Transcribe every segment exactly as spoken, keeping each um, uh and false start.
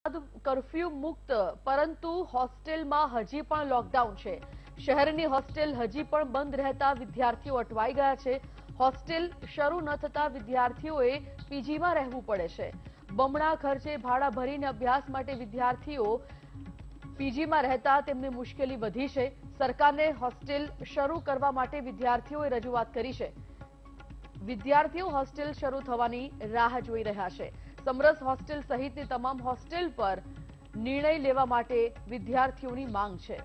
Curfew मुक्त परंतु hostel में हजी पण लॉकडाउन है। शहरनी होस्टेल हजी पण बंद रहता विद्यार्थीओ अटवाई गया है। होस्टेल शुरू न थता विद्यार्थीओए पीजी में रहवू पड़े छे। बमणा खर्चे भाड़ा भरीने अभ्यास माटे विद्यार्थीओ पीजी में रहता तेमनी मुश्केली वधी छे। सरकारने होस्टेल शुरू करवा माटे विद्यार्थीओए रजूआत करी छे। विद्यार्थीओ होस्टेल शुरू थवानी राह जोई रह्या छे। समरस होस्टेल सहितनी तमाम होस्टेल पर निर्णय लेवा माटे विद्यार्थीओनी मांग छे।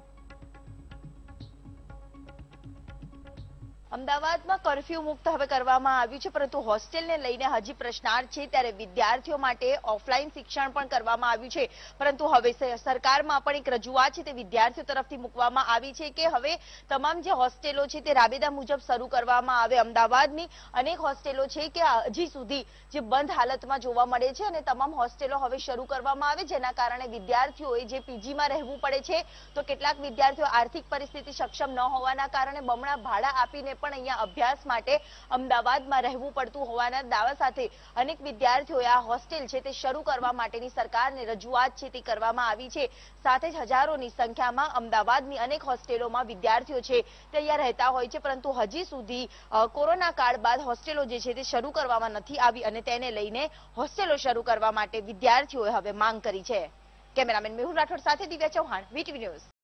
અમદાવાદમાં કર્ફ્યુ મુક્ત હવે કરવામાં આવ્યું છે, પરંતુ હોસ્ટેલને લઈને હજી પ્રશ્નાર્થ છે। ત્યારે વિદ્યાર્થીઓ માટે ઓફલાઈન શિક્ષણ પણ કરવામાં આવ્યું છે, પરંતુ હવે સરકારમાં પણ એક રજૂઆત છે તે વિદ્યાર્થીઓ તરફથી મૂકવામાં આવી છે કે હવે તમામ જે હોસ્ટેલો છે તે રાબેતા મુજબ શરૂ કરવામાં આવે। અમદાવાદની અનેક હોસ્ટેલો છે કે હજી સુધી જે બંધ હાલતમાં જોવા મળે છે અને તમામ હોસ્ટેલો હવે શરૂ કરવામાં આવે, જેના કારણે વિદ્યાર્થીઓએ જે પીજીમાં રહેવું પડે છે, તો કેટલાક વિદ્યાર્થીઓ આર્થિક પરિસ્થિતિ સક્ષમ ન હોવાના કારણે બમણા ભાડા આપીને પણ અહીંયા અભ્યાસ માટે અમદાવાદમાં રહેવું પડતું હોવાના દાવા સાથે અનેક વિદ્યાર્થીઓએ આ હોસ્ટેલ છે તે શરૂ કરવા માટેની સરકારને રજૂઆત છે તે કરવામાં આવી છે। સાથે જ હજારોની સંખ્યામાં અમદાવાદની અનેક હોસ્ટેલોમાં વિદ્યાર્થીઓ છે તે અહીંયા રહેતા હોય છે, પરંતુ હજી સુધી કોરોના કાળ બાદ હોસ્ટેલો જે છે તે શરૂ કરવામાં નથી આવી અને તેને લઈને હોસ્ટેલો શરૂ કરવા માટે વિદ્યાર્થીઓએ હવે માંગ કરી છે। કેમેરામેન મેહુલ રાઠોડ સાથે દિવ્યા ચૌહાણ, વીટીવી ન્યૂઝ।